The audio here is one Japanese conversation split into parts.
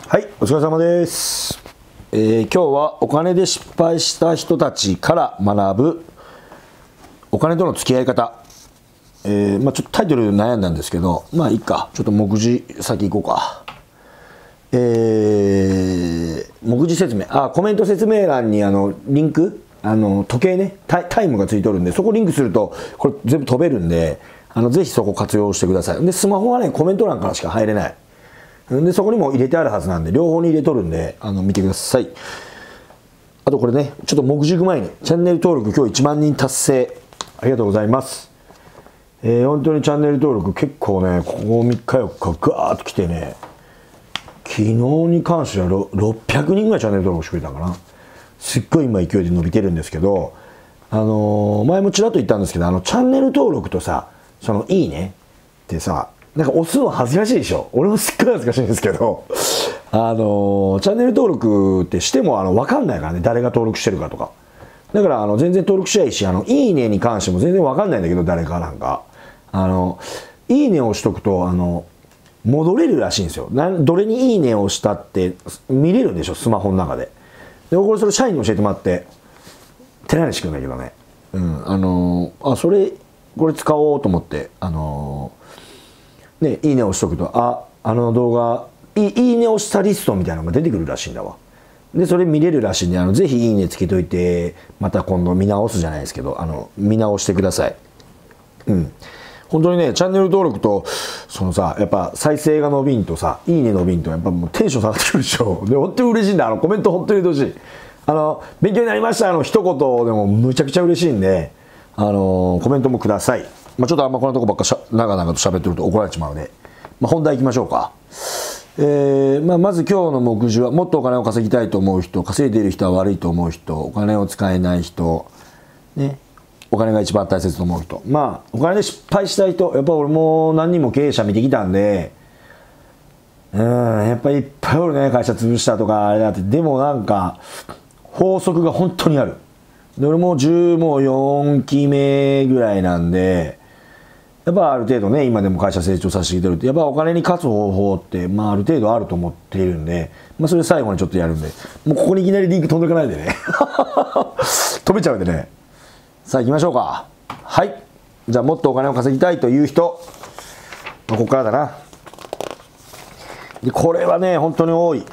はい、お疲れ様です。今日はお金で失敗した人たちから学ぶお金との付き合い方。ちょっとタイトル悩んだんですけど、まあいいか、ちょっと目次先行こうか。目次説明、コメント説明欄にリンク、時計ね、タイムがついとるんで、そこリンクするとこれ全部飛べるんで、ぜひそこ活用してください。で、スマホはね、コメント欄からしか入れない。で、そこにも入れてあるはずなんで、両方に入れとるんで、見てください。あとこれね、ちょっと目次行く前に、チャンネル登録今日1万人達成。ありがとうございます。本当にチャンネル登録結構ね、ここ3日4日ガーッと来てね、昨日に関しては600人ぐらいチャンネル登録してくれたかな。すっごい今勢いで伸びてるんですけど、前もちらっと言ったんですけど、チャンネル登録とさ、そのいいねってさ、なんか押すの恥ずかしいでしょ。俺もすっごい恥ずかしいんですけど、チャンネル登録ってしても分かんないからね、誰が登録してるかとか。だから全然登録しないし、いいねに関しても全然分かんないんだけど、誰かなんか。いいねをしとくと、戻れるらしいんですよ。どれにいいねをしたって見れるんでしょ、スマホの中で。で、これそれ社員に教えてもらって、寺西くんだけどね。これ使おうと思って、ね、いいねをしとくと、動画、いいねをしたリストみたいなのが出てくるらしいんだわ。で、それ見れるらしいんで、ぜひいいねつけといて、また今度見直すじゃないですけど、見直してください。うん。本当にね、チャンネル登録と、やっぱ再生が伸びんとさ、いいね伸びんと、やっぱもうテンション下がってくるでしょ。で、本当に嬉しいんだ。コメント本当に嬉しい。勉強になりました一言でもむちゃくちゃ嬉しいんで、コメントもください。ちょっとこんなとこばっか長々と喋ってると怒られちまうので、本題行きましょうか。まず今日の目次は、もっとお金を稼ぎたいと思う人、稼いでいる人は悪いと思う人、お金を使えない人、ね、お金が一番大切と思う人。お金で失敗したい人、やっぱ俺も何人も経営者見てきたんで、やっぱりいっぱいおるね、会社潰したとか、あれだって。でもなんか、法則が本当にある。で、俺も4期目ぐらいなんで、やっぱある程度ね、今でも会社成長させてきてるって、やっぱお金に勝つ方法って、ある程度あると思っているんで、それ最後にちょっとやるんで、もうここにいきなりリンク飛んでいかないでね。飛べちゃうんでね。さあ行きましょうか。はい。じゃあもっとお金を稼ぎたいという人、ここからだな。で、これはね、本当に多い。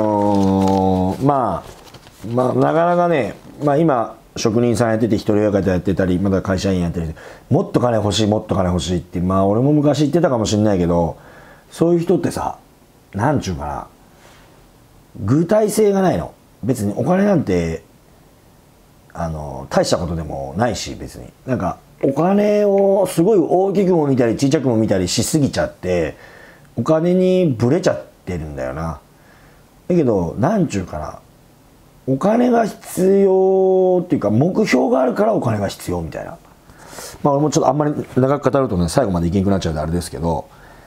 なかなかね、今、職人さんやってて、一人親方やってたり、まだ会社員やってる、もっと金欲しい、もっと金欲しいって、俺も昔言ってたかもしれないけど、そういう人ってさ、なんちゅうかな、具体性がないの。別にお金なんて、大したことでもないし、別に。なんか、お金をすごい大きくも見たり、小さくも見たりしすぎちゃって、お金にブレちゃってるんだよな。だけど、なんちゅうかな、お金が必要っていうか、目標があるからお金が必要みたいな。俺もちょっとあんまり長く語るとね、最後までいけなくなっちゃうんであれですけど、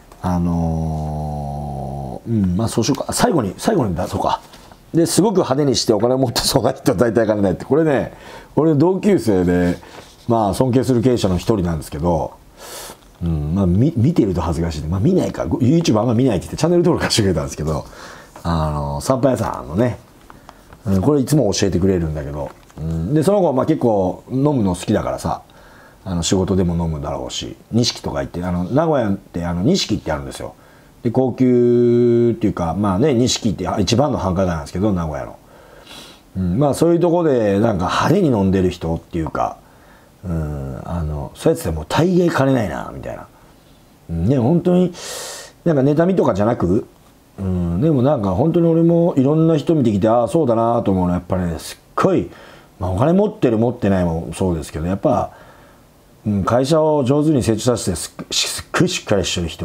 そうしようか。最後に出そうか。で、すごく派手にしてお金を持ってそうな人は大体金ないって。これね、俺の同級生で、尊敬する経営者の一人なんですけど、見てると恥ずかしい。見ないか。YouTube あんま見ないって言ってチャンネル登録してくれたんですけど、散歩屋さんのね、これいつも教えてくれるんだけど、で、その子結構飲むの好きだからさ、仕事でも飲むだろうし、錦とか行って、名古屋って錦ってあるんですよ。で、高級っていうか、錦って一番の繁華街なんですけど、名古屋の。そういうとこでなんか派手に飲んでる人っていうか、そうやっててもう大概金ないな、みたいな。ね、本当に、なんか妬みとかじゃなく、でもなんか本当に俺もいろんな人見てきて、そうだなと思うのはやっぱりね、すっごい、お金持ってる持ってないもそうですけど、やっぱ、会社を上手に成長させてすっごいしっかりしてる人って、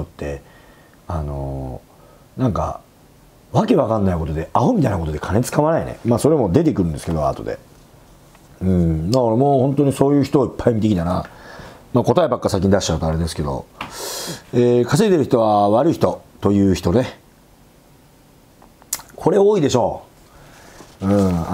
なんか、わけわかんないことで、アホみたいなことで金使わないね。それも出てくるんですけど、後で。だからもう本当にそういう人をいっぱい見てきたな。答えばっか先に出しちゃうとあれですけど、稼いでる人は悪い人という人ね。これ多いでしょう。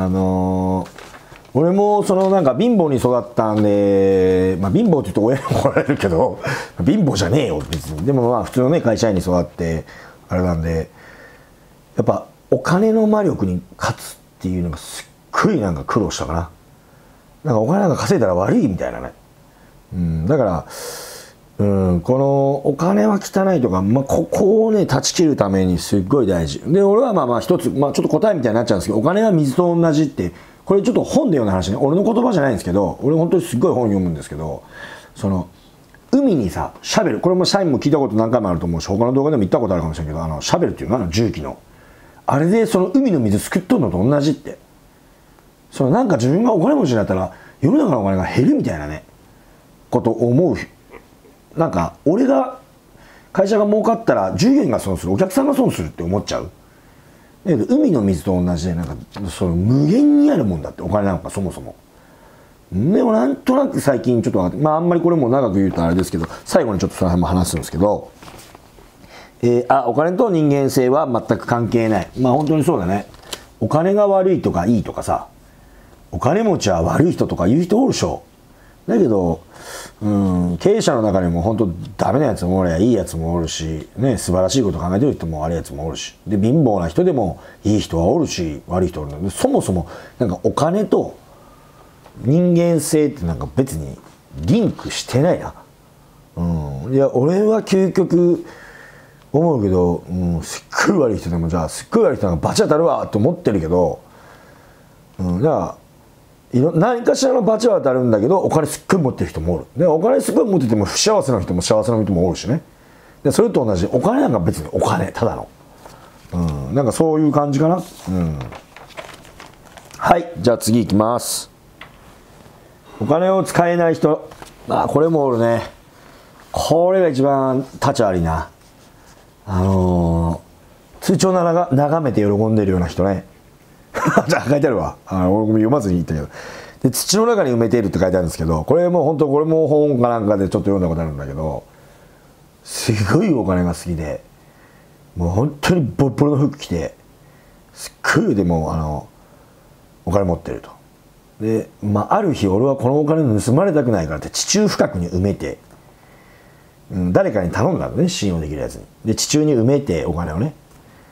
俺もなんか貧乏に育ったんで、貧乏って言うと親に怒られるけど、貧乏じゃねえよ別に。でも普通のね会社員に育ってあれなんで、やっぱお金の魔力に勝つっていうのがすっごいなんか苦労したかな。なんかお金なんか稼いだら悪いみたいなね。だから、このお金は汚いとか、ここをね断ち切るためにすっごい大事で、俺は一つ、ちょっと答えみたいになっちゃうんですけど、お金は水と同じって、これちょっと本で読んだ話ね、俺の言葉じゃないんですけど、俺本当にすっごい本読むんですけど、その海にさシャベル、これも社員も聞いたこと何回もあると思うし、他の動画でも言ったことあるかもしれないけど、シャベルっていうの重機のあれでその海の水すくっとるのと同じって、そのなんか自分がお金持ちになったら世の中のお金が減るみたいなねこと思う。なんか俺が会社が儲かったら従業員が損する、お客さんが損するって思っちゃう。だけど海の水と同じで、なんかその無限にあるもんだって、お金なんかそもそも。でもなんとなく最近ちょっと分かって、あんまりこれも長く言うとあれですけど、最後にちょっとその辺も話すんですけど、お金と人間性は全く関係ない。本当にそうだね。お金が悪いとかいいとかさ、お金持ちは悪い人とか言う人おるでしょ。だけど、経営者の中にも本当ダメなやつもおりゃいいやつもおるし、ね、素晴らしいこと考えてる人も悪いやつもおるし、で貧乏な人でもいい人はおるし悪い人はおるので、そもそもなんかお金と人間性ってなんか別にリンクしてないな。いや俺は究極思うけど、すっごい悪い人でも、じゃあすっごい悪い人なんかバチ当たるわって思ってるけど、じゃあ何かしらの罰は当たるんだけど、お金すっごい持ってる人もおる。でお金すごい持ってても不幸せな人も幸せな人もおるしね。でそれと同じ、お金なんか別にお金ただの、なんかそういう感じかな。はい、じゃあ次いきます。お金を使えない人、これもおるね。これが一番立ち悪いな。通帳眺めて喜んでるような人ね。じゃあ書いてあるわ。俺も読まずに言ったけど。で土の中に埋めているって書いてあるんですけど、これも本当、これも本かなんかでちょっと読んだことあるんだけど、すごいお金が好きで、もう本当にボロボロの服着て、すっごいでもお金持ってると。である日、俺はこのお金盗まれたくないからって地中深くに埋めて、誰かに頼んだのね、信用できるやつに。で地中に埋めてお金をね。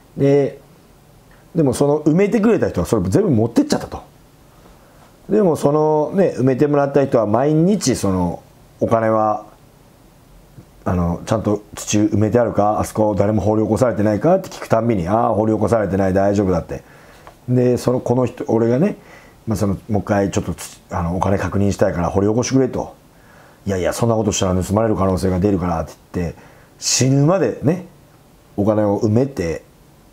でもその埋めてくれた人はそれ全部持ってっちゃったと。でもそのね、埋めてもらった人は毎日そのお金はちゃんと地中埋めてあるか、あそこ誰も掘り起こされてないかって聞くたんびに、掘り起こされてない、大丈夫だって。でこの人、俺がね、もう一回ちょっとお金確認したいから掘り起こしてくれと。いやいや、そんなことしたら盗まれる可能性が出るからって言って、死ぬまでねお金を埋めて、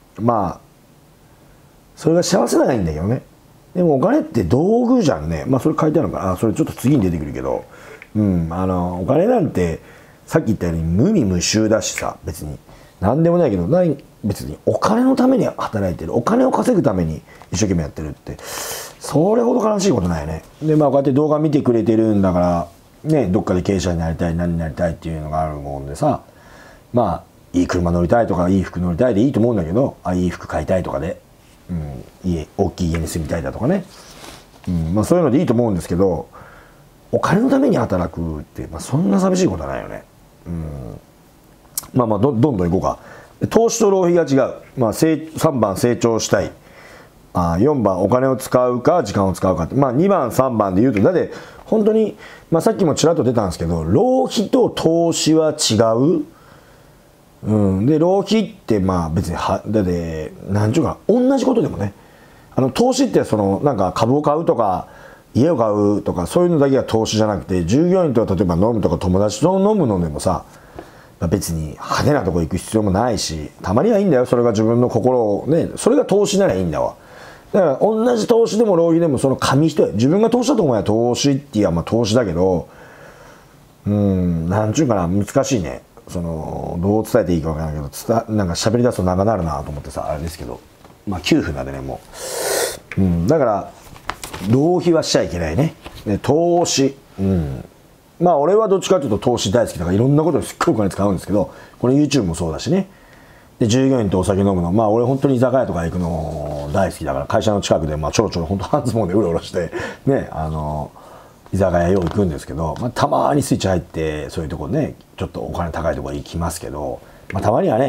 それが幸せならいいんだけどね。でもお金って道具じゃんね。それ書いてあるのかな。それちょっと次に出てくるけど、お金なんてさっき言ったように無味無臭だしさ、別に何でもないけど、別にお金のために働いてる、お金を稼ぐために一生懸命やってるって、それほど悲しいことないよね。でこうやって動画見てくれてるんだからね、どっかで経営者になりたい、何になりたいっていうのがあるもんでさ、いい車乗りたいとかいい服乗りたいでいいと思うんだけど、いい服買いたいとかで、大きい家に住みたいだとかね、そういうのでいいと思うんですけど、お金のために働くって、そんな寂しいことはないよね。どんどんいこうか。投資と浪費が違う。3番成長したい。4番お金を使うか時間を使うかって。2番3番で言うと、だって本当に、さっきもちらっと出たんですけど、浪費と投資は違う。で浪費って別にだって何ちゅうか同じことでもね、投資ってなんか株を買うとか家を買うとかそういうのだけが投資じゃなくて、従業員と例えば飲むとか友達と飲むのでもさ、別に派手なとこ行く必要もないし、たまにはいいんだよ。それが自分の心をね、それが投資ならいいんだわ。だから同じ投資でも浪費でも、その紙一重、自分が投資だと思えば投資っていう投資だけど、なんちゅうかな、難しいね。どう伝えていいかわからないけど、なんか喋り出すと長なるなと思ってさ、あれですけど、9分なんでね、もう。だから浪費はしちゃいけないね。で投資、俺はどっちかというと投資大好きだから、いろんなことにすっごいお金使うんですけど、これ YouTube もそうだしね。で従業員とお酒飲むの、俺本当に居酒屋とか行くの大好きだから、会社の近くでちょろちょろ本当半ズボンでうろうろしてね、居酒屋よう行くんですけど、たまにスイッチ入ってそういうとこね、ちょっとお金高いところ行きますけど、たまにはね、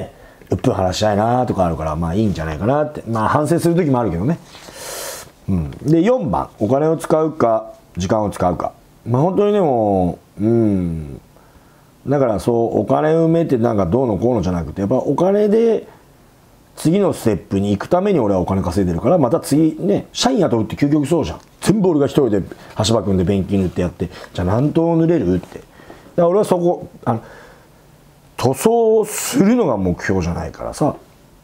うっぷん話したいなとかあるから、まあいいんじゃないかなって、まあ反省する時もあるけどね。で4番、お金を使うか時間を使うか。まあ本当にでもだからそうお金を埋めてなんかどうのこうのじゃなくて、やっぱお金で次のステップに行くために俺はお金稼いでるから、また次ね、社員雇うって究極そうじゃん。全部俺が一人で橋場君で便器塗ってやって、じゃあ何頭塗れるって。だから俺はそこ塗装するのが目標じゃないからさ、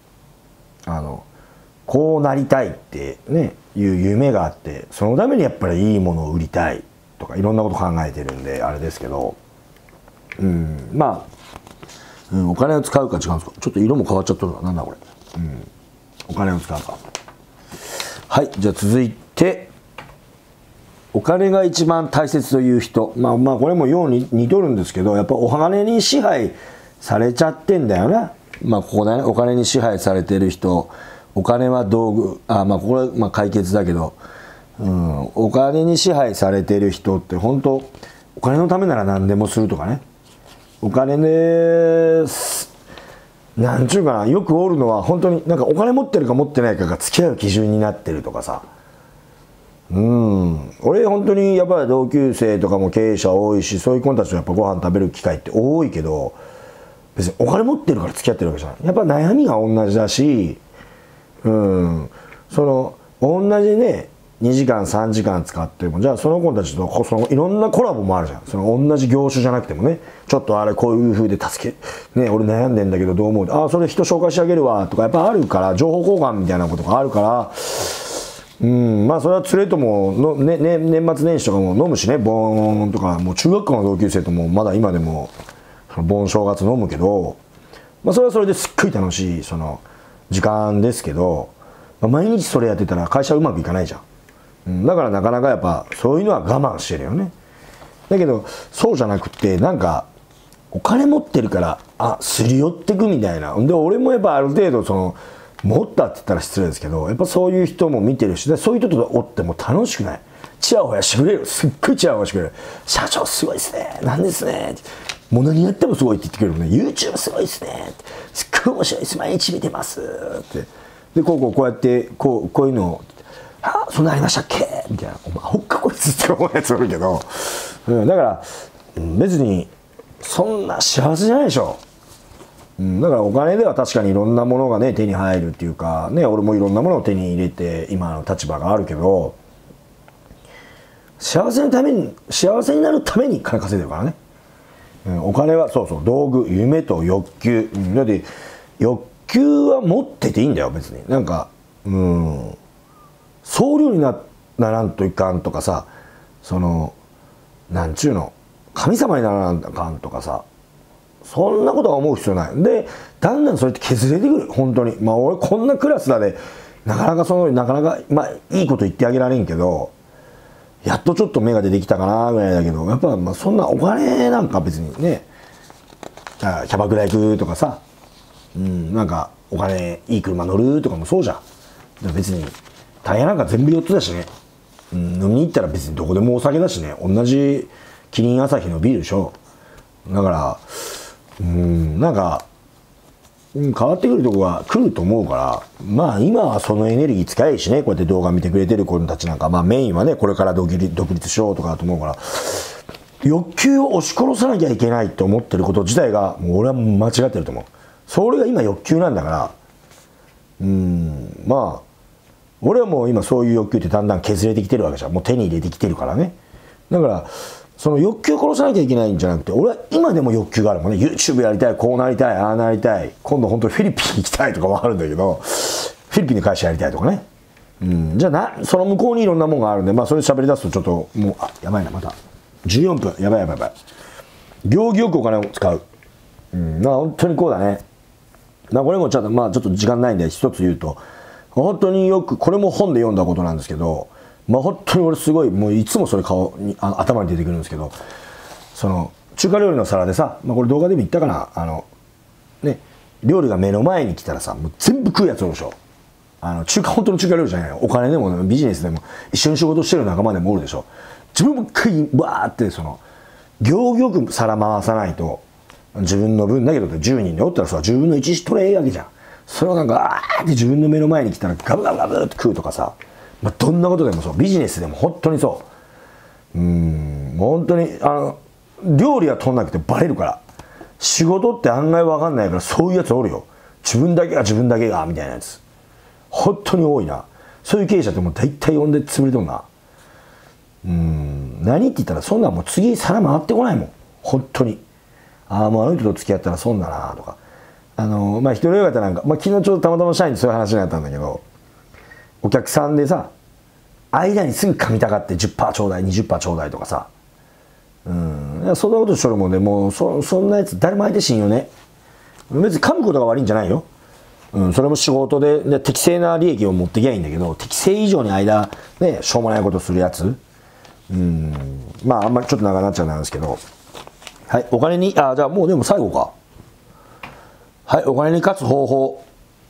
こうなりたいってねいう夢があって、そのためにやっぱりいいものを売りたいとかいろんなこと考えてるんであれですけど、まあ、お金を使うか違うんですか。ちょっと色も変わっちゃったのなんだこれ。お金を使うか。はい、じゃあ続いて、お金が一番大切という人。まあこれもように似とるんですけど、やっぱお金に支配されちゃってんだよな。まあここだね、お金に支配されてる人。お金は道具。まあこれは解決だけど、お金に支配されてる人って本当お金のためなら何でもするとかね。お金ですなんちゅうかな、よくおるのは本当になんかお金持ってるか持ってないかが付き合う基準になってるとかさ。俺本当にやっぱり同級生とかも経営者多いし、そういう子たちとやっぱご飯食べる機会って多いけど、別にお金持ってるから付き合ってるわけじゃない。やっぱ悩みが同じだし、同じね2時間3時間使っても、じゃあその子たちといろんなコラボもあるじゃん。同じ業種じゃなくてもね、ちょっとあれこういう風で助けね、俺悩んでんだけどどう思う、それ人紹介してあげるわとかやっぱあるから、情報交換みたいなことがあるから、まあそれは連れともの、ね、年末年始とかも飲むしね、盆とかもう中学校の同級生ともまだ今でも盆正月飲むけど、まあそれはそれですっごい楽しい時間ですけど、毎日それやってたら会社うまくいかないじゃん。だからなかなかやっぱそういうのは我慢してるよね。だけどそうじゃなくて、なんかお金持ってるからすり寄ってくみたいな。で俺もやっぱある程度持ったって言ったら失礼ですけど、やっぱそういう人も見てるし、そういう人とおっても楽しくない。チヤホヤしてくれる。すっごいチヤホヤしてくれる。社長すごいですね。なんですね。もう何やってもすごいって言ってくれるね。YouTube すごいですね。すっごい面白いです。毎日見てます。って。でこうやってこういうのをそんなありましたっけみたいな、お前ほっかこいつって思うやつおるけど、だから別にそんな幸せじゃないでしょ。だからお金では確かにいろんなものがね手に入るっていうかね、俺もいろんなものを手に入れて今の立場があるけど、幸せになるために金稼いでるからね。お金はそう道具、夢と欲求。だって欲求は持ってていいんだよ別に。なんか僧侶にならんといかんとかさ、なんちゅうの神様にならんといかんとかさ、そんなことは思う必要ない。でだんだんそれって削れてくる本当に。俺こんなクラスだでなかなかいいこと言ってあげられんけど、やっとちょっと芽が出てきたかなぐらいだけど、やっぱそんなお金なんか別にね、キャバクラ行くとかさ、なんかお金いい車乗るとかもそうじゃん。別にタイヤなんか全部4つだしね、飲みに行ったら別にどこでもお酒だしね、同じキリン朝日のビールでしょ。だからなんか変わってくるとこが来ると思うから、まあ今はそのエネルギー使えしね、こうやって動画見てくれてる子たちなんか、メインはねこれから独立しようとかだと思うから、欲求を押し殺さなきゃいけないって思ってること自体がもう俺は間違ってると思う。それが今欲求なんだから、まあ俺はもう今そういう欲求ってだんだん削れてきてるわけじゃん。もう手に入れてきてるからね。だからその欲求を殺さなきゃいけないんじゃなくて、俺は今でも欲求があるもんね。 YouTube やりたい、こうなりたい、ああなりたい、今度本当にフィリピン行きたいとかもあるんだけど、フィリピンで会社やりたいとかね。じゃあその向こうにいろんなものがあるんで、それ喋り出すとちょっともうやばいな、また14分、やばい。行儀よくお金を使う。本当にこうだね。これもちょっと時間ないんで一つ言うと、本当によくこれも本で読んだことなんですけど、本当に俺すごいもういつもそれ頭に出てくるんですけど、中華料理の皿でさ、これ動画でも言ったかな、料理が目の前に来たらさ、もう全部食うやつおるでしょ。本当の中華料理じゃないよ、お金でもビジネスでも一緒に仕事してる仲間でもおるでしょ。自分も一回バーって行儀よく皿回さないと自分の分だけどって10人でおったらさ10分の1取れわけじゃん。それをなんかあーって自分の目の前に来たらガブガブガブって食うとかさ、まあ、どんなことでもそうビジネスでも本当にそう。もう本当に料理は取んなくてバレるから。仕事って案外わかんないからそういうやつおるよ。自分だけがみたいなやつ本当に多いな。そういう経営者ってもう大体呼んで潰れとんな。何って言ったらそんなんもう次皿回ってこないもん本当に。ああもうあの人と付き合ったら損だなとか。まあ一人親方なんか、まあ、昨日ちょうどたまたま社員にそういう話になったんだけど、お客さんでさ間にすぐ噛みたがって 10% ちょうだい 20% ちょうだいとかさ、そんなことしとるもんで、もうそんなやつ誰も相手しんよね。別に噛むことが悪いんじゃないよ。それも仕事で適正な利益を持ってきゃいいんだけど、適正以上に間ねしょうもないことするやつ、まああんまりちょっと長くなっちゃうんですけど、はい、お金にじゃあもうでも最後か。はい、お金に勝つ方法。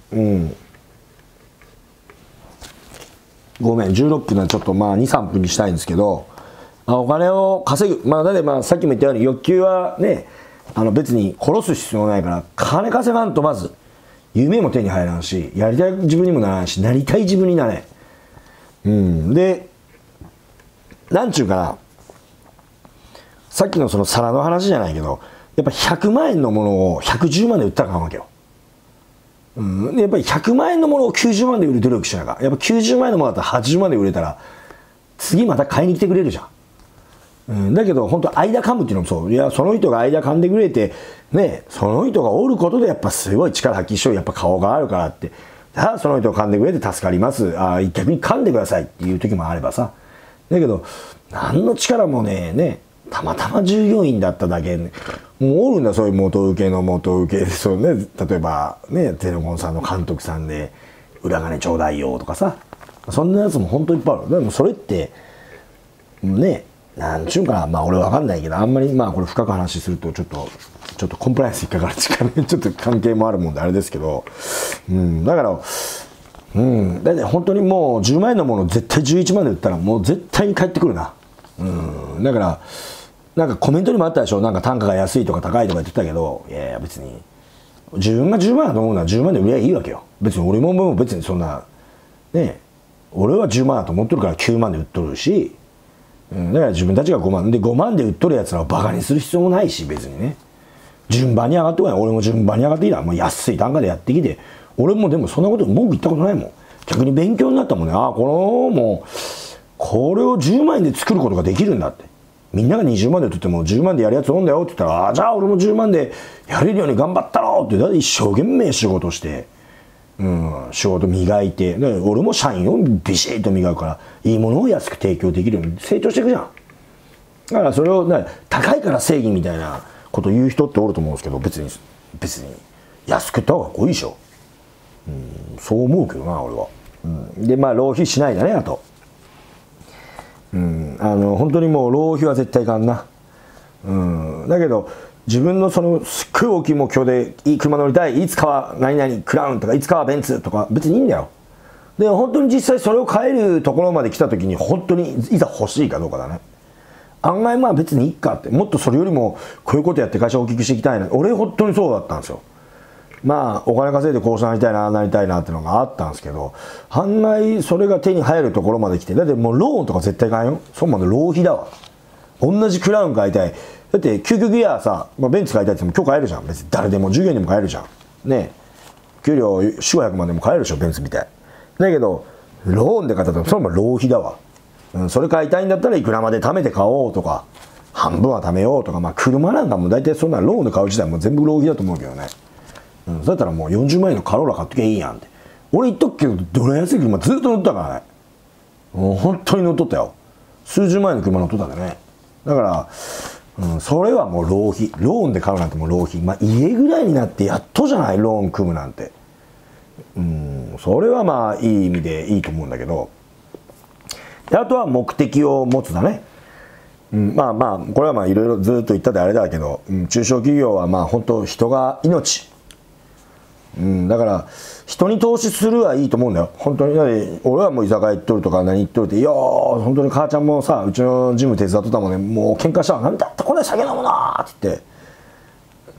ごめん16分はちょっとまあ23分にしたいんですけど、お金を稼ぐ、だってさっきも言ったように欲求はね別に殺す必要ないから、金稼がんとまず夢も手に入らんし、やりたい自分にもならんし、なりたい自分になれん。でなんちゅうかな、さっきのその皿の話じゃないけど、やっぱ100万円のものを110万で売ったらあかんわけよ。でやっぱり100万円のものを90万で売る努力しながら、やっぱ90万円のものだったら80万で売れたら次また買いに来てくれるじゃん。だけど本当間噛むっていうのもそう。いやその人が間噛んでくれてね、その人がおることでやっぱすごい力発揮しよう、やっぱ顔があるからって、その人が噛んでくれて助かります、逆に噛んでくださいっていう時もあればさ、だけど何の力もねたまたま従業員だっただけ、もうおるんだそういう元請けで、そうね、例えばねテレコンさんの監督さんで裏金ちょうだいよとかさ、そんなやつも本当にいっぱいある。でもそれってね、なんちゅうかな、俺わかんないけど、あんまりこれ深く話するとちょっとコンプライアンス引っかかる力ちょっと関係もあるもんであれですけど、だからだって本当にもう10万円のもの絶対11万で売ったらもう絶対に返ってくるな。だからなんかコメントにもあったでしょ、なんか単価が安いとか高いとか言ってたけど、いやいや別に自分が10万だと思うのは10万で売りゃいいわけよ。別に俺も別にそんなね、俺は10万だと思っとるから9万で売っとるし、だから自分たちが5万で売っとるやつらをバカにする必要もないし、別にね順番に上がってこない。俺も順番に上がってきたらもう安い単価でやってきて、俺もでもそんなこと文句言ったことないもん。逆に勉強になったもんね。これを10万円で作ることができるんだって。みんなが20万で売ってても10万でやるやつおんだよって言ったら、じゃあ俺も10万でやれるように頑張ったろって。だって一生懸命仕事して、仕事磨いて、俺も社員をビシッと磨くからいいものを安く提供できるように成長していくじゃん。だからそれを高いから正義みたいなこと言う人っておると思うんですけど、別に安く売った方がかっこいいでしょ。そう思うけどな俺は。で浪費しないだね。あと本当にもう浪費は絶対いかんな。だけど自分のそのすっごい大きい目標でいい車乗りたい、いつかは何々クラウンとかいつかはベンツとか別にいいんだよ。で本当に実際それを買えるところまで来た時に本当にいざ欲しいかどうかだね。案外別にいいかって、もっとそれよりもこういうことやって会社を大きくしていきたいな。俺本当にそうだったんですよ。お金稼いでこうなりたいなっていうのがあったんですけど、案外それが手に入るところまで来て、だってもうローンとか絶対買えんよ。そんなの浪費だわ。同じクラウン買いたい。だって究極やさ、ベンツ買いたいって言っても今日買えるじゃん。別に誰でも従業員でも買えるじゃんね。給料400万でも買えるでしょベンツみたいだけど、ローンで買ったらそれも浪費だわ。それ買いたいんだったらいくらまで貯めて買おうとか、半分は貯めようとか、車なんかも大体そんなローンで買う時代も全部浪費だと思うけどね。そうだったらもう40万円のカローラ買っときゃいいやんって。俺言っとくけどどれ安い車ずっと乗ったからね。もう本当に乗っとったよ。数十万円の車乗っとったんだね。だから、それはもう浪費。ローンで買うなんてもう浪費。家ぐらいになってやっとじゃない、ローン組むなんて。それはいい意味でいいと思うんだけど、であとは目的を持つだね。これはいろいろずっと言ったであれだけど、中小企業は本当人が命。だから人に投資するはいいと思うんだよ本当に。俺はもう居酒屋行っとるとか何行っとるって、いやー本当に母ちゃんもさ、うちのジム手伝っとったもんね、もう喧嘩したわ、なんだってこんなに酒飲むなーって言って、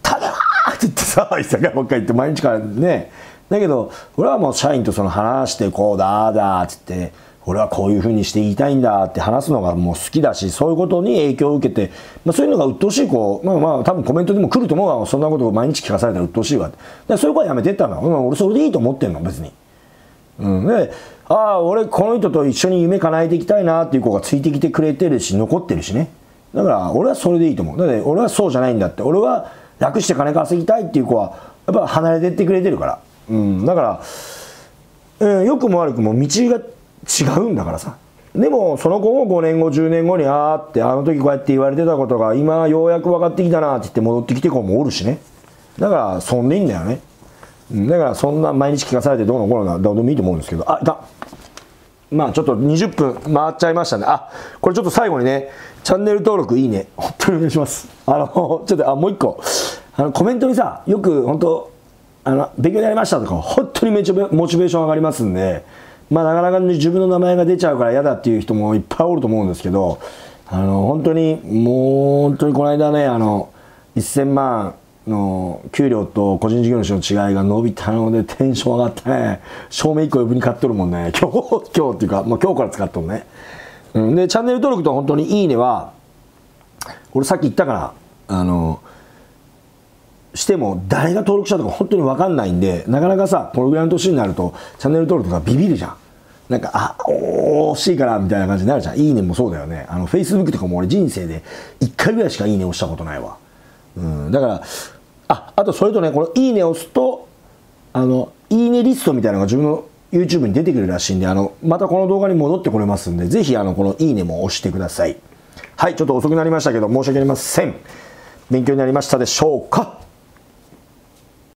ただって言ってさ、居酒屋ばっかり行って毎日からね。だけど俺はもう社員とその話してこうだだっつって、俺はこういう風にして言いたいんだって話すのがもう好きだし、そういうことに影響を受けて、そういうのが鬱陶しい子、多分コメントでも来ると思うわ。そんなことを毎日聞かされたら鬱陶しいわって。そういう子はやめてったの。俺それでいいと思ってんの別に。で、俺この人と一緒に夢叶えていきたいなっていう子がついてきてくれてるし残ってるしね。だから俺はそれでいいと思う。だって俺はそうじゃないんだって。俺は楽して金稼ぎたいっていう子はやっぱ離れてってくれてるから。だから、良くも悪くも道が違うんだからさ。でもその子も5年後10年後にってあの時こうやって言われてたことが今ようやく分かってきたなって言って戻ってきて子もおるしね。だからそんでいいんだよね。だからそんな毎日聞かされてどうのこうのどうでもいいと思うんですけど、いた。ちょっと20分回っちゃいましたね。これちょっと最後にね、チャンネル登録いいね本当にお願いします。ちょっともう一個コメントにさ、よく本当勉強になりましたとか本当にめちゃモチベーション上がりますんで、なかなか自分の名前が出ちゃうから嫌だっていう人もいっぱいおると思うんですけど、本当にこの間ね1000万の給料と個人事業主の違いが伸びたのでテンション上がったね。照明1個余分に買っとるもんね。今日っていうか、今日から使っとるね。でチャンネル登録と本当にいいねは俺さっき言ったからしても誰が登録したとか本当に分かんないんで、なかなかさこのぐらいの年になるとチャンネル登録とかビビるじゃん。なんか惜しいからみたいな感じになるじゃん。いいねもそうだよね。Facebook とかも俺人生で1回ぐらいしかいいね押したことないわ。だからあとそれとね、このいいねを押すといいねリストみたいなのが自分の YouTube に出てくるらしいんで、またこの動画に戻ってこれますんで、ぜひこのいいねも押してください。はい、ちょっと遅くなりましたけど申し訳ありません。勉強になりましたでしょうか。